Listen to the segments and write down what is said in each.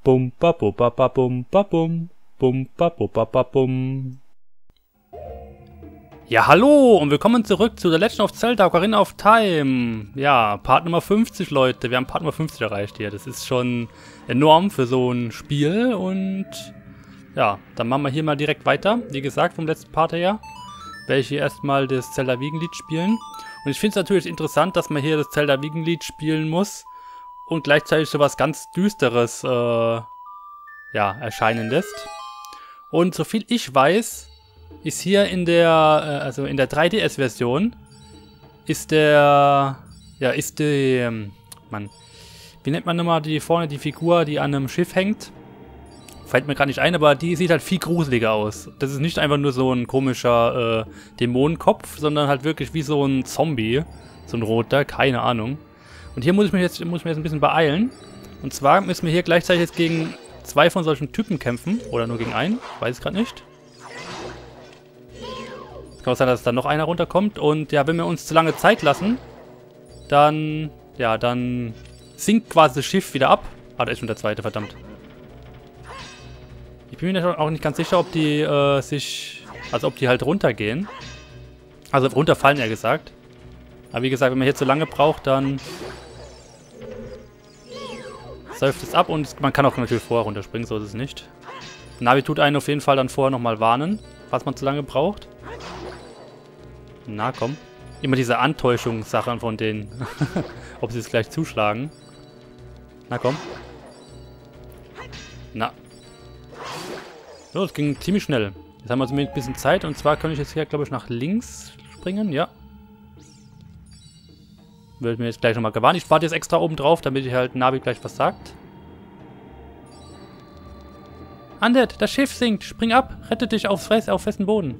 Bum ba bum ba ba bum ba bum. Bum ba bum ba ba bum. Ja, hallo und willkommen zurück zu The Legend of Zelda Ocarina of Time. Ja, Part Nummer 50, Leute. Wir haben Part Nummer 50 erreicht hier. Das ist schon enorm für so ein Spiel. Und ja, dann machen wir hier mal direkt weiter. Wie gesagt, vom letzten Part her werde ich hier erstmal das Zelda Wiegenlied spielen. Und ich finde es natürlich interessant, dass man hier das Zelda Wiegenlied spielen muss und gleichzeitig so was ganz Düsteres erscheinen lässt. Und soviel ich weiß, ist hier in der, in der 3DS-Version, wie nennt man nochmal die vorne, die Figur, die an einem Schiff hängt? Fällt mir gerade nicht ein, aber die sieht halt viel gruseliger aus. Das ist nicht einfach nur so ein komischer Dämonenkopf, sondern halt wirklich wie so ein Zombie. So ein roter, keine Ahnung. Und hier muss ich mich jetzt ein bisschen beeilen. Und zwar müssen wir hier gleichzeitig jetzt gegen 2 von solchen Typen kämpfen. Oder nur gegen einen, weiß ich gerade nicht. Es kann auch sein, dass da noch einer runterkommt. Und ja, wenn wir uns zu lange Zeit lassen, dann sinkt quasi das Schiff wieder ab. Ah, da ist schon der zweite, verdammt. Ich bin mir auch nicht ganz sicher, ob die ob die halt runtergehen. Also runterfallen, eher gesagt. Aber wie gesagt, wenn man hier zu lange braucht, dann säuft es ab und man kann auch natürlich vorher runterspringen, so ist es nicht. Navi tut einen auf jeden Fall dann vorher nochmal warnen, was man zu lange braucht. Na komm. Immer diese Antäuschungssachen von denen. Ob sie es gleich zuschlagen. Na komm. Na. So, das ging ziemlich schnell. Jetzt haben wir zumindest ein bisschen Zeit. Und zwar kann ich jetzt hier, glaube ich, nach links springen. Ja. Wird mir jetzt gleich nochmal gewarnt. Ich warte jetzt extra oben drauf, damit ich halt Navi gleich was sagt. Undead, das Schiff sinkt. Spring ab. Rette dich auf festen Boden.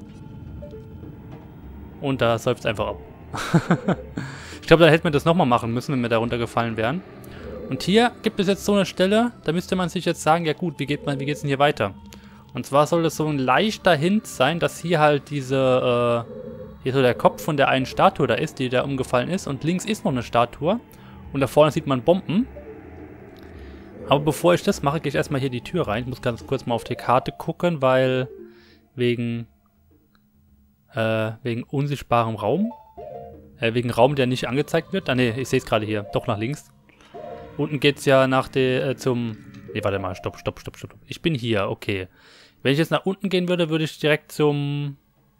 Und da seufzt einfach ab. Ich glaube, da hätten wir das nochmal machen müssen, wenn wir da runtergefallen wären. Und hier gibt es jetzt so eine Stelle, da müsste man sich jetzt sagen, ja gut, wie geht's denn hier weiter? Und zwar soll das so ein leichter Hint sein, dass hier halt hier so der Kopf von der einen Statue da ist, die da umgefallen ist. Und links ist noch eine Statue. Und da vorne sieht man Bomben. Aber bevor ich das mache, gehe ich erstmal hier die Tür rein. Ich muss ganz kurz mal auf die Karte gucken, weil wegen unsichtbarem Raum. Wegen Raum, der nicht angezeigt wird. Ah ne, ich sehe es gerade hier. Doch nach links. Unten geht es ja nach zum... Ne, warte mal. Stopp. Ich bin hier, okay. Wenn ich jetzt nach unten gehen würde, würde ich direkt zum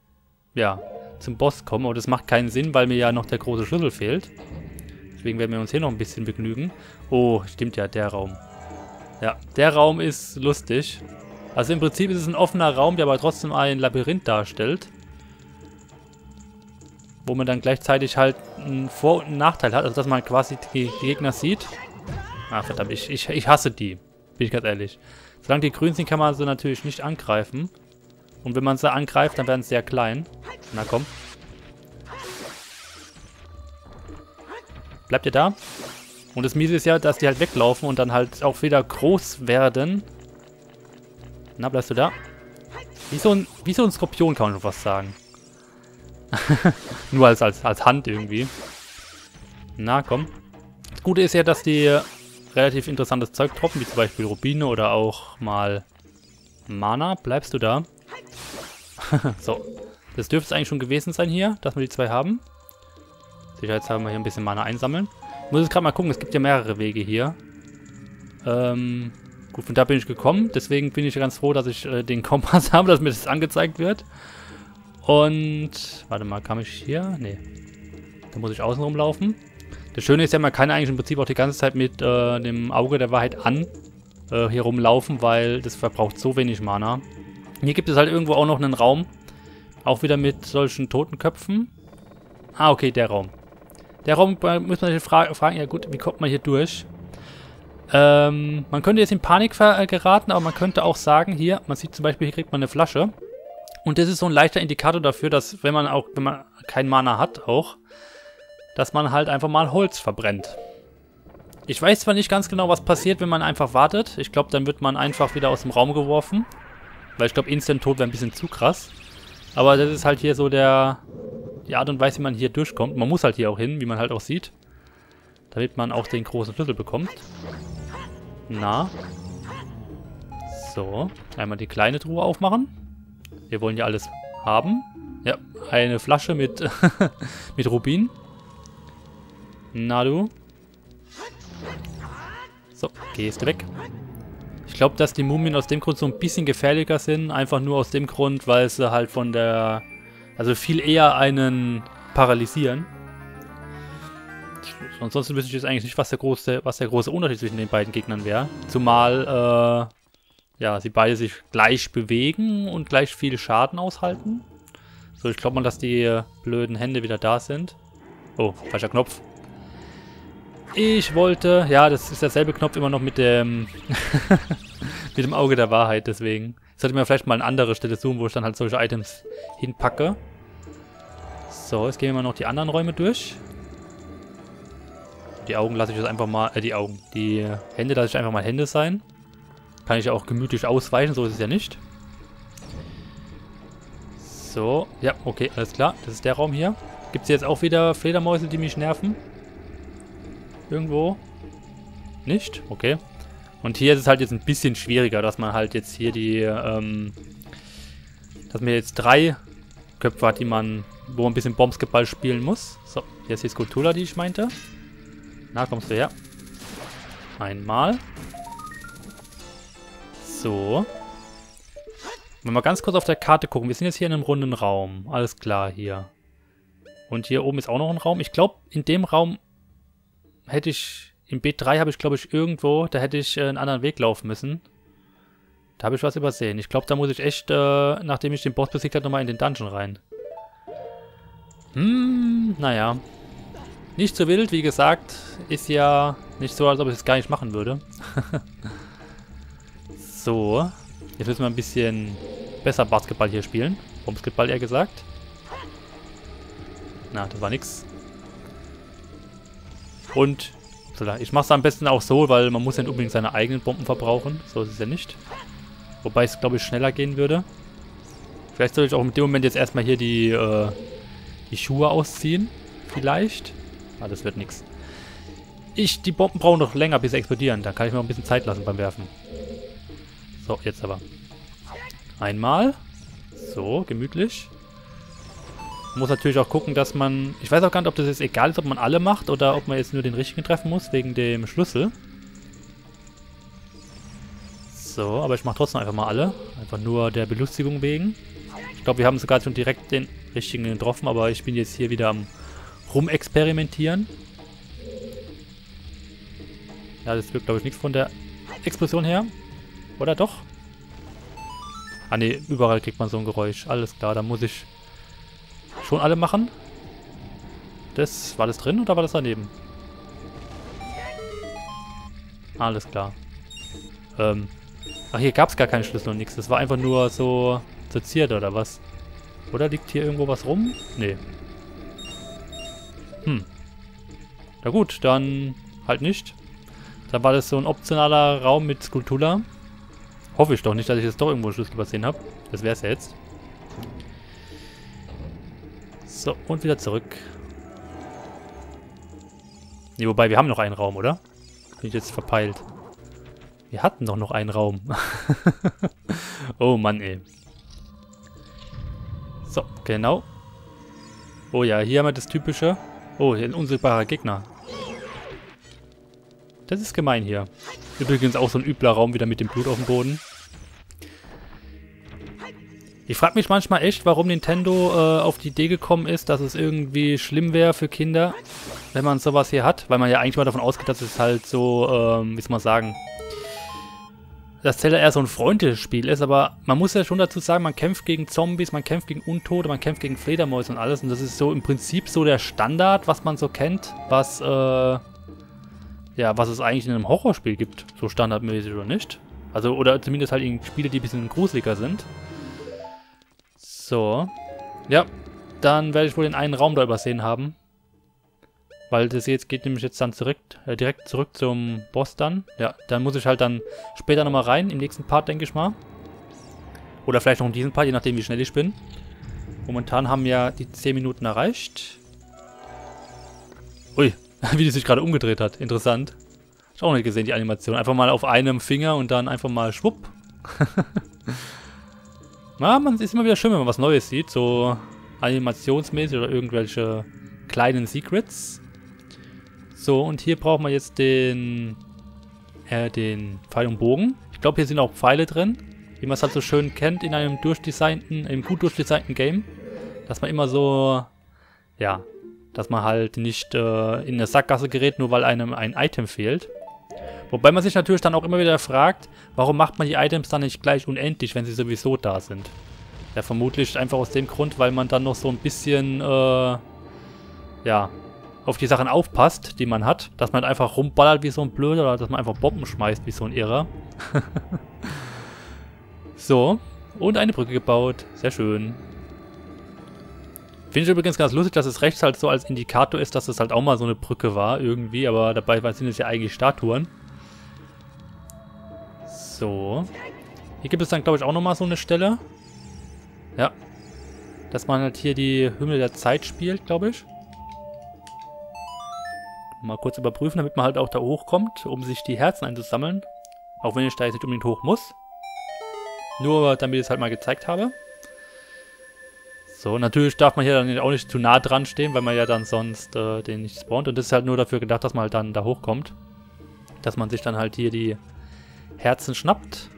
Boss kommen. Aber das macht keinen Sinn, weil mir ja noch der große Schlüssel fehlt. Deswegen werden wir uns hier noch ein bisschen begnügen. Oh, stimmt ja, der Raum. Ja, der Raum ist lustig. Also im Prinzip ist es ein offener Raum, der aber trotzdem ein Labyrinth darstellt. Wo man dann gleichzeitig halt einen Vor- und einen Nachteil hat. Also dass man quasi die Gegner sieht. Ah, verdammt, ich hasse die. Bin ich ganz ehrlich. Solange die grün sind, kann man sie natürlich nicht angreifen. Und wenn man sie angreift, dann werden sie sehr klein. Na komm. Bleibt ihr da? Und das Miese ist ja, dass die halt weglaufen und dann halt auch wieder groß werden. Na, bleibst du da? Wie so ein Skorpion, kann man schon fast sagen. Nur als Hand irgendwie. Na, komm. Das Gute ist ja, dass die relativ interessantes Zeug droppen, wie zum Beispiel Rubine oder auch mal Mana. Bleibst du da? So. Das dürfte es eigentlich schon gewesen sein hier, dass wir die 2 haben. Sicherheitshalber wir hier ein bisschen Mana einsammeln. Ich muss jetzt gerade mal gucken, es gibt ja mehrere Wege hier. Gut, von da bin ich gekommen. Deswegen bin ich ganz froh, dass ich den Kompass habe, dass mir das angezeigt wird. Und, warte mal, kam ich hier? Nee. Da muss ich außen rumlaufen. Das Schöne ist ja, man kann eigentlich im Prinzip auch die ganze Zeit mit dem Auge der Wahrheit hier rumlaufen, weil das verbraucht so wenig Mana. Hier gibt es halt irgendwo auch noch einen Raum. Auch wieder mit solchen Totenköpfen. Ah, okay, der Raum. Der Raum muss man sich fragen, ja gut, wie kommt man hier durch? Man könnte jetzt in Panik geraten, aber man könnte auch sagen, hier, man sieht zum Beispiel, hier kriegt man eine Flasche. Und das ist so ein leichter Indikator dafür, dass wenn man kein Mana hat auch, dass man halt einfach mal Holz verbrennt. Ich weiß zwar nicht ganz genau, was passiert, wenn man einfach wartet. Ich glaube, dann wird man einfach wieder aus dem Raum geworfen. Weil ich glaube, Instant-Tod wäre ein bisschen zu krass. Aber das ist halt hier so die Art und Weise, wie man hier durchkommt. Man muss halt hier auch hin, wie man halt auch sieht. Damit man auch den großen Schlüssel bekommt. Na. So, einmal die kleine Truhe aufmachen. Wir wollen ja alles haben. Ja, eine Flasche mit, mit Rubin. Na du. So, gehst du weg. Ich glaube, dass die Mumien aus dem Grund so ein bisschen gefährlicher sind. Einfach nur aus dem Grund, weil sie halt von der... Also viel eher einen paralysieren. Ansonsten wüsste ich jetzt eigentlich nicht, was der große Unterschied zwischen den beiden Gegnern wäre. Zumal, ja, sie beide sich gleich bewegen und gleich viel Schaden aushalten. So, ich glaube mal, dass die blöden Hände wieder da sind. Oh, falscher Knopf. Ich wollte... Ja, das ist derselbe Knopf immer noch mit dem... mit dem Auge der Wahrheit, deswegen. Jetzt sollte ich mir vielleicht mal eine andere Stelle suchen, wo ich dann halt solche Items hinpacke. So, jetzt gehen wir mal noch die anderen Räume durch. Die Augen lasse ich jetzt einfach mal... Die Hände lasse ich einfach mal Hände sein. Kann ich ja auch gemütlich ausweichen, so ist es ja nicht. So, ja, okay, alles klar. Das ist der Raum hier. Gibt es jetzt auch wieder Fledermäuse, die mich nerven? Irgendwo? Nicht? Okay. Und hier ist es halt jetzt ein bisschen schwieriger, dass man halt jetzt hier die, dass man jetzt 3 Köpfe hat, wo man ein bisschen Bombskeball spielen muss. So, hier ist die Skulptura, die ich meinte. Na, kommst du her. Einmal. So. Wenn wir mal ganz kurz auf der Karte gucken. Wir sind jetzt hier in einem runden Raum. Alles klar hier. Und hier oben ist auch noch ein Raum. Ich glaube, in dem Raum hätte ich... Im B3 habe ich, glaube ich, irgendwo... Da hätte ich einen anderen Weg laufen müssen. Da habe ich was übersehen. Ich glaube, da muss ich echt, nachdem ich den Boss besiegt habe, nochmal in den Dungeon rein. Naja. Nicht so wild, wie gesagt. Ist ja nicht so, als ob ich es gar nicht machen würde. So. Jetzt müssen wir ein bisschen besser Basketball hier spielen. Basketball eher gesagt. Na, das war nix. Und ich mache es am besten auch so, weil man muss ja nicht unbedingt seine eigenen Bomben verbrauchen. So ist es ja nicht. Wobei es, glaube ich, schneller gehen würde. Vielleicht soll ich auch in dem Moment jetzt erstmal hier die Schuhe ausziehen. Vielleicht. Ah, das wird nichts. Die Bomben brauchen noch länger, bis sie explodieren. Da kann ich mir noch ein bisschen Zeit lassen beim Werfen. So, jetzt aber. Einmal. So, gemütlich. Man muss natürlich auch gucken, dass man... Ich weiß auch gar nicht, ob das jetzt egal ist, ob man alle macht oder ob man jetzt nur den richtigen treffen muss, wegen dem Schlüssel. So, aber ich mache trotzdem einfach mal alle. Einfach nur der Belustigung wegen. Ich glaube, wir haben sogar schon direkt den richtigen getroffen, aber ich bin jetzt hier wieder am Rumexperimentieren. Ja, das wird, glaube ich, nichts von der Explosion her. Oder doch? Ah ne, überall kriegt man so ein Geräusch. Alles klar, da muss ich schon alle machen. War das drin oder war das daneben? Alles klar. Ach, hier gab es gar keinen Schlüssel und nichts. Das war einfach nur so seziert oder was? Oder liegt hier irgendwo was rum? Nee. Na gut, dann halt nicht. Dann war das so ein optionaler Raum mit Skulptura. Hoffe ich doch nicht, dass ich jetzt doch irgendwo einen Schlüssel übersehen habe. Das wäre es ja jetzt. So, und wieder zurück. Ne, wobei, wir haben noch einen Raum, oder? Bin ich jetzt verpeilt. Wir hatten doch noch einen Raum. Oh Mann, ey. So, genau. Oh ja, hier haben wir das typische. Oh, hier ein unsichtbarer Gegner. Das ist gemein hier. Übrigens auch so ein übler Raum wieder mit dem Blut auf dem Boden. Ich frage mich manchmal echt, warum Nintendo auf die Idee gekommen ist, dass es irgendwie schlimm wäre für Kinder, wenn man sowas hier hat. Weil man ja eigentlich mal davon ausgeht, dass es halt so, wie soll man sagen, dass Zelda eher so ein freundliches Spiel ist. Aber man muss ja schon dazu sagen, man kämpft gegen Zombies, man kämpft gegen Untote, man kämpft gegen Fledermäuse und alles. Und das ist so im Prinzip so der Standard, was man so kennt, was, ja, was es eigentlich in einem Horrorspiel gibt. So standardmäßig oder nicht. Also, oder zumindest halt in Spiele, die ein bisschen gruseliger sind. So. Ja, dann werde ich wohl den einen Raum da übersehen haben. Weil das jetzt geht nämlich jetzt dann direkt zurück zum Boss dann. Ja, dann muss ich halt dann später nochmal rein, im nächsten Part, denke ich mal. Oder vielleicht noch in diesem Part, je nachdem wie schnell ich bin. Momentan haben ja die 10 Minuten erreicht. Ui, wie die sich gerade umgedreht hat. Interessant. Ich auch nicht gesehen, die Animation. Einfach mal auf einem Finger und dann einfach mal schwupp. Na, man ist immer wieder schön, wenn man was Neues sieht. So animationsmäßig oder irgendwelche kleinen Secrets. So, und hier brauchen wir jetzt den Pfeil und Bogen. Ich glaube, hier sind auch Pfeile drin. Wie man es halt so schön kennt in einem gut durchdesignten Game. Dass man immer so, ja, dass man halt nicht in eine Sackgasse gerät, nur weil einem ein Item fehlt. Wobei man sich natürlich dann auch immer wieder fragt, warum macht man die Items dann nicht gleich unendlich, wenn sie sowieso da sind. Ja, vermutlich einfach aus dem Grund, weil man dann noch so ein bisschen, ja, auf die Sachen aufpasst, die man hat. Dass man einfach rumballert wie so ein Blöder oder dass man einfach Bomben schmeißt wie so ein Irrer. So, und eine Brücke gebaut. Sehr schön. Finde ich übrigens ganz lustig, dass es rechts halt so als Indikator ist, dass es halt auch mal so eine Brücke war irgendwie. Aber dabei sind es ja eigentlich Statuen. So. Hier gibt es dann, glaube ich, auch nochmal so eine Stelle. Ja. Dass man halt hier die Hymne der Zeit spielt, glaube ich. Mal kurz überprüfen, damit man halt auch da hochkommt, um sich die Herzen einzusammeln. Auch wenn ich da jetzt nicht unbedingt hoch muss. Nur damit ich es halt mal gezeigt habe. So, natürlich darf man hier dann auch nicht zu nah dran stehen, weil man ja dann sonst den nicht spawnt. Und das ist halt nur dafür gedacht, dass man halt dann da hochkommt. Dass man sich dann halt hier die Herzen schnappt.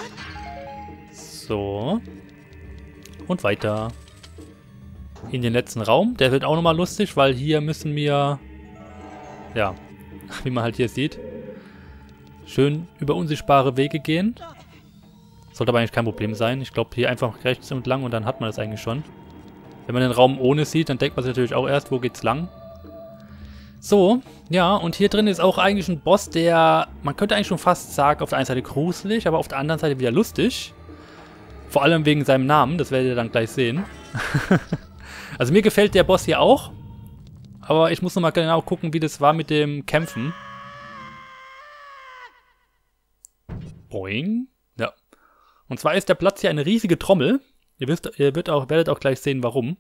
So. Und weiter. In den letzten Raum. Der wird auch nochmal lustig, weil hier müssen wir... Ja, wie man halt hier sieht, schön über unsichtbare Wege gehen. Sollte aber eigentlich kein Problem sein. Ich glaube, hier einfach rechts und lang und dann hat man das eigentlich schon. Wenn man den Raum ohne sieht, dann denkt man sich natürlich auch erst, wo geht's lang. So, ja, und hier drin ist auch eigentlich ein Boss, der, man könnte eigentlich schon fast sagen, auf der einen Seite gruselig, aber auf der anderen Seite wieder lustig. Vor allem wegen seinem Namen, das werdet ihr dann gleich sehen. Also mir gefällt der Boss hier auch. Aber ich muss nochmal genau gucken, wie das war mit dem Kämpfen. Boing. Ja. Und zwar ist der Platz hier eine riesige Trommel. Ihr werdet auch gleich sehen, warum.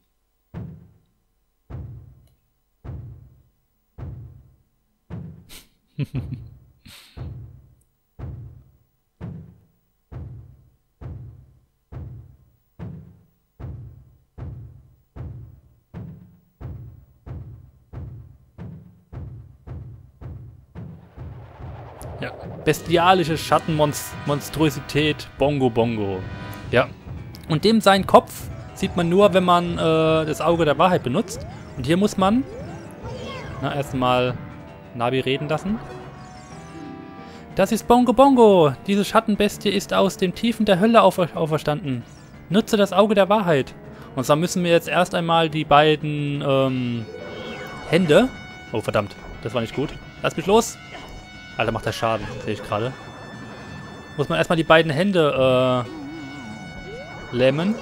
Ja, bestialische Schattenmonstrosität Bongo Bongo. Ja, und dem seinen Kopf sieht man nur, wenn man das Auge der Wahrheit benutzt. Und hier muss man erstmal Navi reden lassen. Das ist Bongo Bongo. Diese Schattenbestie ist aus den Tiefen der Hölle auferstanden. Nutze das Auge der Wahrheit. Und zwar müssen wir jetzt erst einmal die beiden Hände... Oh, verdammt. Das war nicht gut. Lass mich los. Alter, macht der Schaden, sehe ich gerade. Muss man erstmal die beiden Hände lähmen.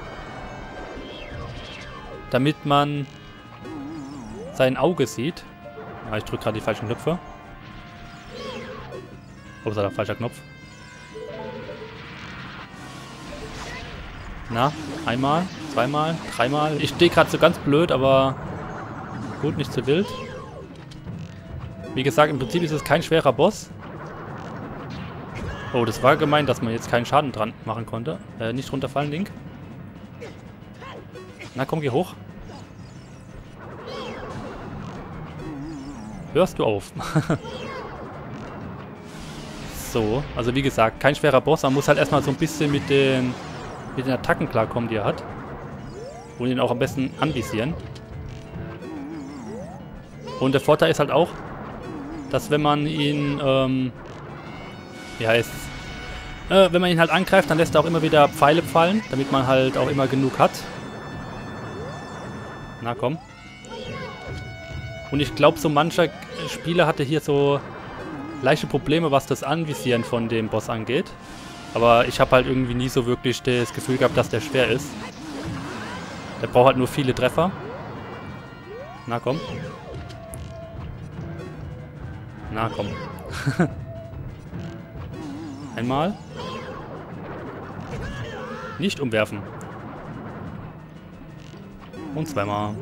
Damit man sein Auge sieht. Ja, ich drücke gerade die falschen Knöpfe. Upsala, falscher Knopf. Na, einmal, zweimal, dreimal. Ich stehe gerade so ganz blöd, aber gut, nicht so wild. Wie gesagt, im Prinzip ist es kein schwerer Boss. Oh, das war gemein, dass man jetzt keinen Schaden dran machen konnte. Nicht runterfallen, Link. Na komm, geh hoch. Hörst du auf? So, also wie gesagt, kein schwerer Boss. Man muss halt erstmal so ein bisschen mit den Attacken klarkommen, die er hat. Und ihn auch am besten anvisieren. Und der Vorteil ist halt auch, dass wenn man ihn, wenn man ihn halt angreift, dann lässt er auch immer wieder Pfeile fallen, damit man halt auch immer genug hat. Na komm. Und ich glaube, so mancher Spieler hatte hier so leichte Probleme, was das Anvisieren von dem Boss angeht. Aber ich habe halt irgendwie nie so wirklich das Gefühl gehabt, dass der schwer ist. Der braucht halt nur viele Treffer. Na komm. Na komm. Einmal. Nicht umwerfen. Und zweimal.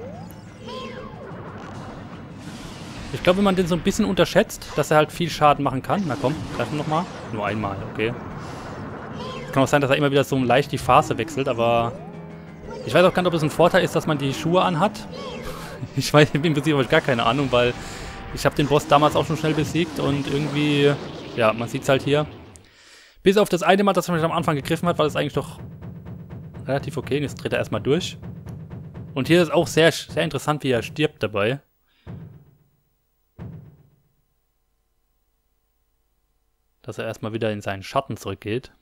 Ich glaube, wenn man den so ein bisschen unterschätzt, dass er halt viel Schaden machen kann. Na komm, treffen nochmal. Nur einmal, okay. Kann auch sein, dass er immer wieder so leicht die Phase wechselt, aber ich weiß auch gar nicht, ob es ein Vorteil ist, dass man die Schuhe anhat. Ich weiß, im Prinzip habe ich gar keine Ahnung, weil ich habe den Boss damals auch schon schnell besiegt und irgendwie, ja, man sieht es halt hier. Bis auf das eine Mal, das mich am Anfang gegriffen hat, war das eigentlich doch relativ okay. Jetzt dreht er erstmal durch. Und hier ist auch sehr, sehr interessant, wie er stirbt dabei. Dass er erstmal wieder in seinen Schatten zurückgeht.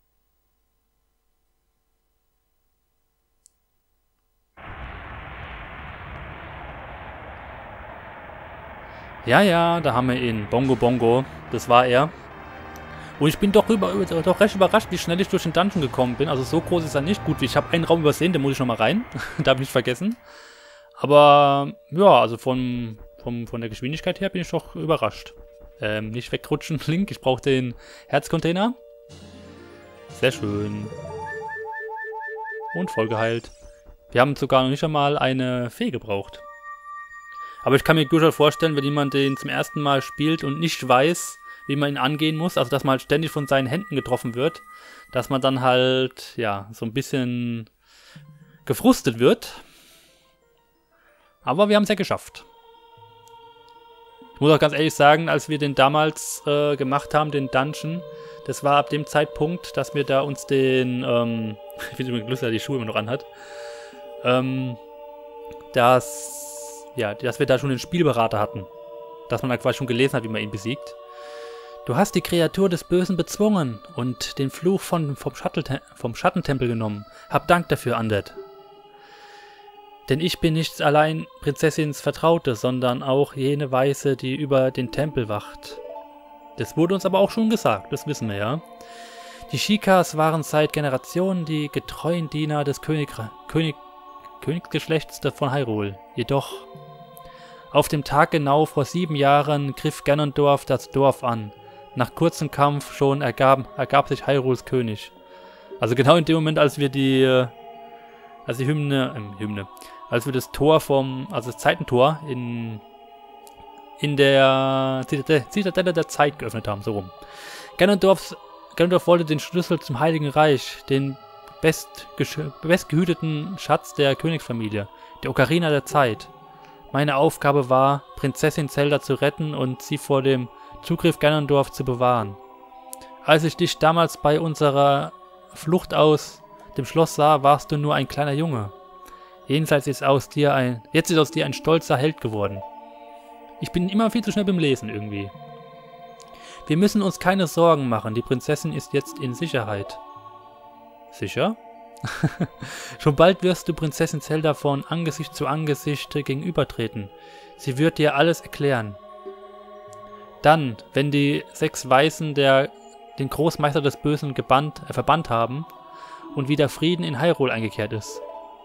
Ja, ja, da haben wir ihn. Bongo Bongo. Das war er. Und ich bin doch recht überrascht, wie schnell ich durch den Dungeon gekommen bin. Also so groß ist er nicht. Gut, ich habe einen Raum übersehen, den muss ich nochmal rein. Darf ich nicht vergessen. Aber, ja, also von der Geschwindigkeit her bin ich doch überrascht. Nicht wegrutschen, Link. Ich brauche den Herzcontainer. Sehr schön. Und voll geheilt. Wir haben sogar noch nicht einmal eine Fee gebraucht. Aber ich kann mir durchaus vorstellen, wenn jemand den zum ersten Mal spielt und nicht weiß, wie man ihn angehen muss, also dass man halt ständig von seinen Händen getroffen wird, dass man dann halt, ja, so ein bisschen gefrustet wird. Aber wir haben es ja geschafft. Ich muss auch ganz ehrlich sagen, als wir den damals gemacht haben, den Dungeon, das war ab dem Zeitpunkt, dass wir da uns den, ich finde übrigens lustig, dass er die Schuhe immer noch anhat, dass wir da schon den Spielberater hatten. Dass man da quasi schon gelesen hat, wie man ihn besiegt. Du hast die Kreatur des Bösen bezwungen und den Fluch vom Schattentempel genommen. Hab Dank dafür, Undead. Denn ich bin nicht allein Prinzessins Vertraute, sondern auch jene Weise, die über den Tempel wacht. Das wurde uns aber auch schon gesagt, das wissen wir ja. Die Shikas waren seit Generationen die getreuen Diener des Königsgeschlechts von Hyrule. Jedoch, auf dem Tag genau vor 7 Jahren griff Ganondorf das Dorf an. Nach kurzem Kampf schon ergab sich Hyrules König. Also genau in dem Moment, als wir als wir das Tor also das Zeitentor in der Zitadelle der Zeit geöffnet haben, so rum. Ganondorf wollte den Schlüssel zum Heiligen Reich, den bestgehüteten Schatz der Königsfamilie, der Ocarina der Zeit. Meine Aufgabe war, Prinzessin Zelda zu retten und sie vor dem Zugriff Ganondorf zu bewahren. Als ich dich damals bei unserer Flucht aus dem Schloss sah, warst du nur ein kleiner Junge. Jetzt ist aus dir ein stolzer Held geworden. Ich bin immer viel zu schnell beim Lesen irgendwie. Wir müssen uns keine Sorgen machen, die Prinzessin ist jetzt in Sicherheit. Sicher? Schon bald wirst du Prinzessin Zelda von Angesicht zu Angesicht gegenübertreten. Sie wird dir alles erklären. Dann, wenn die 6 Weisen den Großmeister des Bösen verbannt haben und wieder Frieden in Hyrule eingekehrt ist.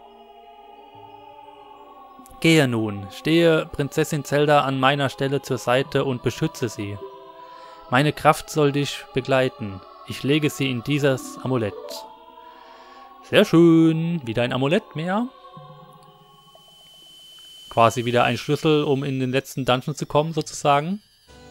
Gehe nun, stehe Prinzessin Zelda an meiner Stelle zur Seite und beschütze sie. Meine Kraft soll dich begleiten. Ich lege sie in dieses Amulett. Sehr schön. Wieder ein Amulett mehr. Quasi wieder ein Schlüssel, um in den letzten Dungeon zu kommen, sozusagen.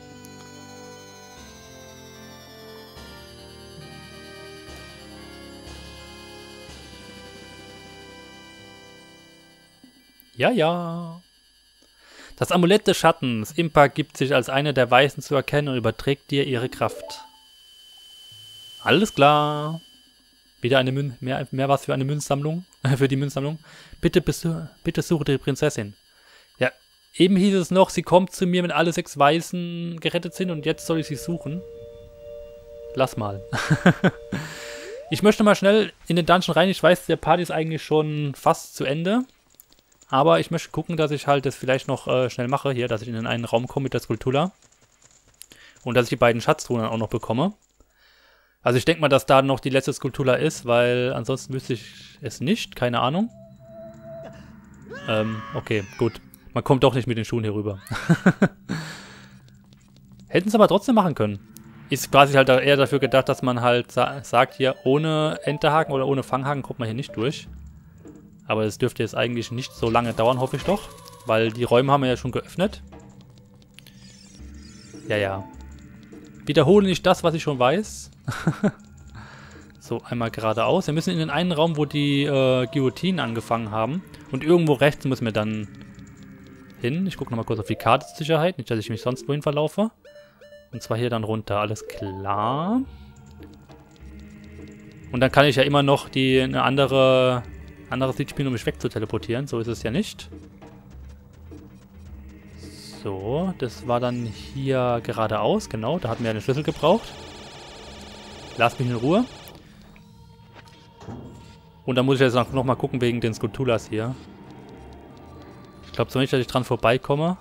Ja, ja. Das Amulett des Schattens. Impa gibt sich als eine der Weisen zu erkennen und überträgt dir ihre Kraft. Alles klar. Wieder eine mehr was für eine Münzsammlung. Für die Münzsammlung. Bitte suche die Prinzessin. Ja, eben hieß es noch, sie kommt zu mir, wenn alle 6 Weisen gerettet sind und jetzt soll ich sie suchen. Lass mal. Ich möchte mal schnell in den Dungeon rein. Ich weiß, der Part ist eigentlich schon fast zu Ende. Aber ich möchte gucken, dass ich halt das vielleicht noch schnell mache hier, dass ich in einen Raum komme mit der Skulltula. Und dass ich die beiden Schatztruhen auch noch bekomme. Also ich denke mal, dass da noch die letzte Skulltula ist, weil ansonsten wüsste ich es nicht. Keine Ahnung. Okay, gut. Man kommt doch nicht mit den Schuhen hier rüber. Hätten es aber trotzdem machen können. Ist quasi halt eher dafür gedacht, dass man halt sagt, hier ohne Enterhaken oder ohne Fanghaken kommt man hier nicht durch. Aber das dürfte jetzt eigentlich nicht so lange dauern, hoffe ich doch. Weil die Räume haben wir ja schon geöffnet. Ja, ja. Wiederhole nicht das, was ich schon weiß. So, einmal geradeaus. Wir müssen in den einen Raum, wo die Guillotinen angefangen haben. Und irgendwo rechts müssen wir dann hin. Ich gucke nochmal kurz auf die Karte zur Sicherheit. Nicht, dass ich mich sonst wohin verlaufe. Und zwar hier dann runter. Alles klar. Und dann kann ich ja immer noch eine anderes Lied spielen, um mich wegzuteleportieren. So ist es ja nicht. So, das war dann hier geradeaus. Genau, da hatten wir einen Schlüssel gebraucht. Lass mich in Ruhe. Und dann muss ich jetzt noch mal gucken wegen den Skulltulas hier. Ich glaube so nicht, dass ich dran vorbeikomme.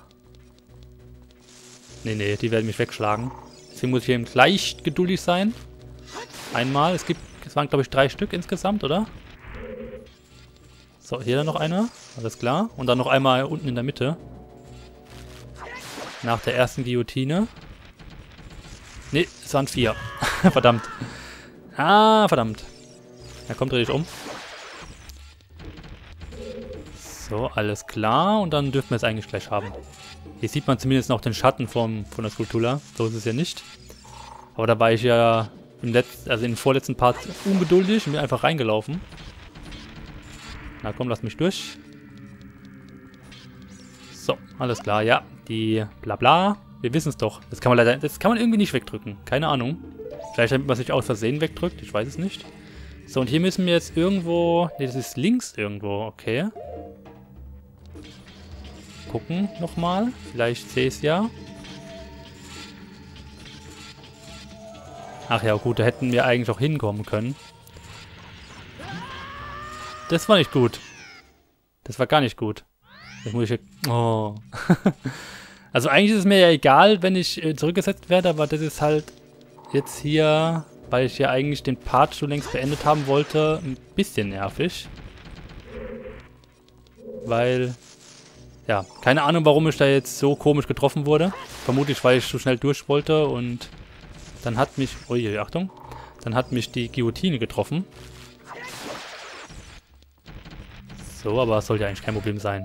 Nee, die werden mich wegschlagen. Deswegen muss ich eben gleich geduldig sein. Einmal. Es waren, glaube ich, 3 Stück insgesamt, oder? So, hier dann noch einer. Alles klar. Und dann noch einmal unten in der Mitte. Nach der ersten Guillotine. Ne, es waren 4. Verdammt. Ah, verdammt. Na komm, dreh dich um. So, alles klar. Und dann dürfen wir es eigentlich gleich haben. Hier sieht man zumindest noch den Schatten von der Skulltula. So ist es ja nicht. Aber da war ich ja im vorletzten Part ungeduldig und bin einfach reingelaufen. Na komm, lass mich durch. So, alles klar, ja. Die Blabla. Wir wissen es doch. Das kann man irgendwie nicht wegdrücken. Keine Ahnung. Vielleicht damit man sich aus Versehen wegdrückt. Ich weiß es nicht. So, und hier müssen wir jetzt irgendwo... Ne, das ist links irgendwo. Okay. Gucken nochmal. Vielleicht sehe ich es ja. Ach ja, gut. Da hätten wir eigentlich auch hinkommen können. Das war nicht gut. Das war gar nicht gut. Jetzt muss ich... Oh. Also eigentlich ist es mir ja egal, wenn ich zurückgesetzt werde, aber das ist halt jetzt hier, weil ich ja eigentlich den Part schon längst beendet haben wollte, ein bisschen nervig. Weil, ja, keine Ahnung, warum ich da jetzt so komisch getroffen wurde. Vermutlich, weil ich so schnell durch wollte und dann hat mich... Ui, Achtung. Dann hat mich die Guillotine getroffen. So, aber es sollte eigentlich kein Problem sein.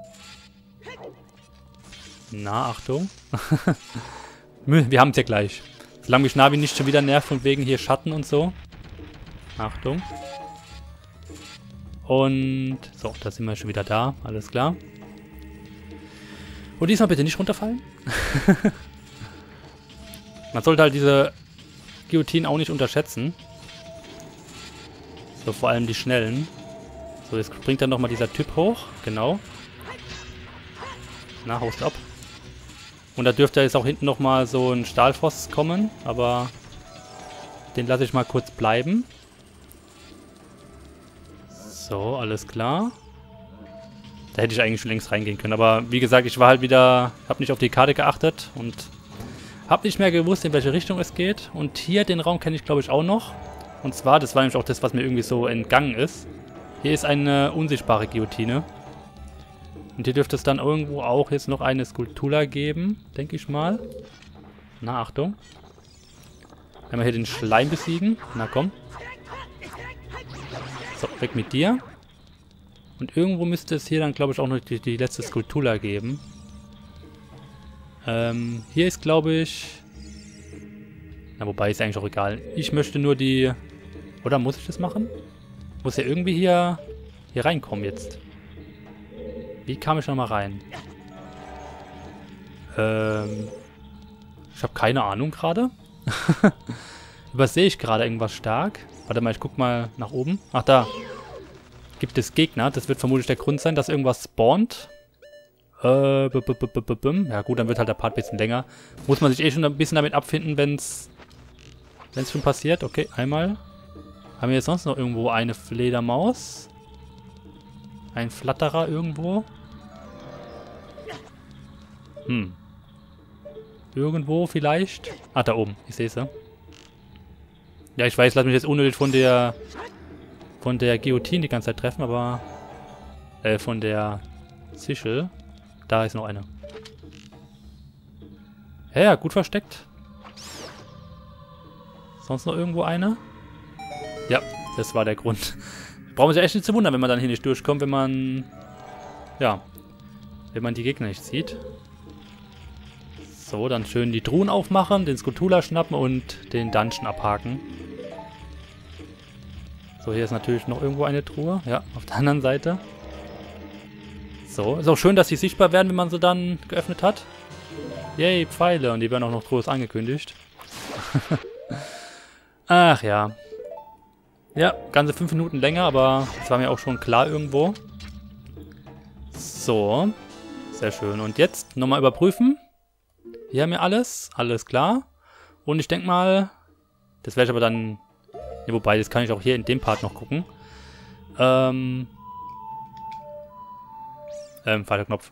Na, Achtung. Wir haben es ja gleich. Solange mich Navi nicht schon wieder nervt von wegen hier Schatten und so. Achtung. Und so, da sind wir schon wieder da. Alles klar. Und diesmal bitte nicht runterfallen. Man sollte halt diese Guillotinen auch nicht unterschätzen. So, vor allem die schnellen. So, jetzt springt dann nochmal dieser Typ hoch. Genau. Na, haust ab. Und da dürfte jetzt auch hinten nochmal so ein Stahlpfosten kommen, aber den lasse ich mal kurz bleiben. So, alles klar. Da hätte ich eigentlich schon längst reingehen können, aber wie gesagt, ich war halt wieder, habe nicht auf die Karte geachtet und habe nicht mehr gewusst, in welche Richtung es geht. Und hier, den Raum kenne ich glaube ich auch noch. Und zwar, das war nämlich auch das, was mir irgendwie so entgangen ist. Hier ist eine unsichtbare Guillotine. Und hier dürfte es dann irgendwo auch jetzt noch eine Skulltula geben, denke ich mal. Na, Achtung. Einmal hier den Schleim besiegen. Na, komm. So, weg mit dir. Und irgendwo müsste es hier dann, glaube ich, auch noch die letzte Skulltula geben. Hier ist, glaube ich... Na, wobei, ist eigentlich auch egal. Ich möchte nur die... Oder muss ich das machen? Muss ja irgendwie hier reinkommen jetzt. Wie kam ich nochmal rein? Ich habe keine Ahnung gerade. Übersehe ich gerade irgendwas stark? Warte mal, ich guck mal nach oben. Ach, da. Gibt es Gegner. Das wird vermutlich der Grund sein, dass irgendwas spawnt. Ja gut, dann wird halt der Part ein bisschen länger. Muss man sich eh schon ein bisschen damit abfinden, wenn es schon passiert. Okay, einmal. Haben wir jetzt sonst noch irgendwo eine Fledermaus? Ein Flatterer irgendwo? Irgendwo vielleicht? Ah, da oben. Ich sehe sie. Ja, ich weiß, lass mich jetzt unnötig von der Guillotine die ganze Zeit treffen, aber von der Sichel. Da ist noch eine. Ja, gut versteckt. Sonst noch irgendwo eine? Ja, das war der Grund. Brauchen wir sich echt nicht zu wundern, wenn man dann hier nicht durchkommt, wenn man... Ja. Wenn man die Gegner nicht sieht. So, dann schön die Truhen aufmachen, den Skulltula schnappen und den Dungeon abhaken. So, hier ist natürlich noch irgendwo eine Truhe. Ja, auf der anderen Seite. So, ist auch schön, dass sie sichtbar werden, wenn man sie dann geöffnet hat. Yay, Pfeile. Und die werden auch noch groß angekündigt. Ach ja. Ja, ganze 5 Minuten länger, aber das war mir auch schon klar irgendwo. So. Sehr schön. Und jetzt nochmal überprüfen. Hier haben wir alles. Alles klar. Und ich denke mal, das werde ich aber dann... Ja, wobei, das kann ich auch hier in dem Part noch gucken. Falscher Knopf.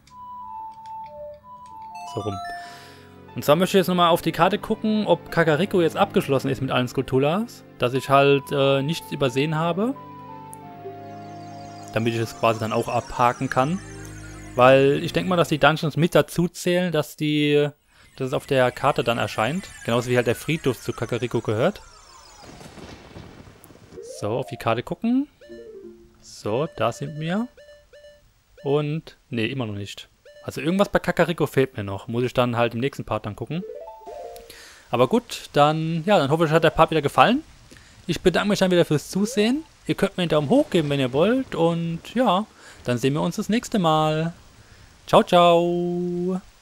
So rum. Und zwar möchte ich jetzt nochmal auf die Karte gucken, ob Kakariko jetzt abgeschlossen ist mit allen Skulltulas. Dass ich halt nichts übersehen habe. Damit ich das quasi dann auch abhaken kann. Weil ich denke mal, dass die Dungeons mit dazu zählen, dass es auf der Karte dann erscheint. Genauso wie halt der Friedhof zu Kakariko gehört. So, auf die Karte gucken. So, da sind wir. Und, nee, immer noch nicht. Also irgendwas bei Kakariko fehlt mir noch. Muss ich dann halt im nächsten Part dann gucken. Aber gut, dann, ja, dann hoffe ich, euch hat der Part wieder gefallen. Ich bedanke mich dann wieder fürs Zusehen. Ihr könnt mir einen Daumen hoch geben, wenn ihr wollt. Und ja, dann sehen wir uns das nächste Mal. Ciao, ciao.